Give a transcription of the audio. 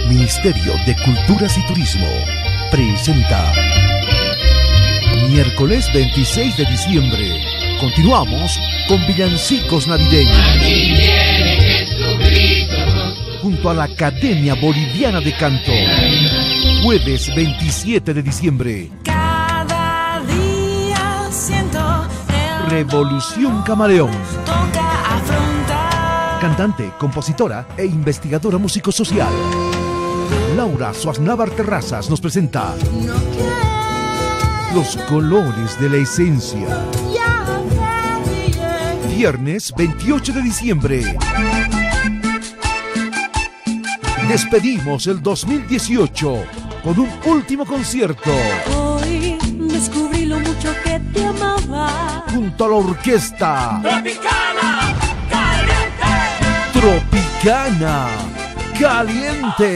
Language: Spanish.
Ministerio de Culturas y Turismo presenta miércoles 26 de diciembre. Continuamos con villancicos navideños junto a la Academia Boliviana de Canto. Jueves 27 de diciembre. Cada día siento Revolución Camaleón. toca afrontar. Cantante, compositora e investigadora músico-social Laura Suaznavar Terrazas nos presenta No quiero Los colores de la esencia. ya Viernes 28 de diciembre. Despedimos el 2018 con un último concierto Hoy descubrí lo mucho que te amaba. junto a la orquesta Tropicana, caliente. Tropicana Caliente.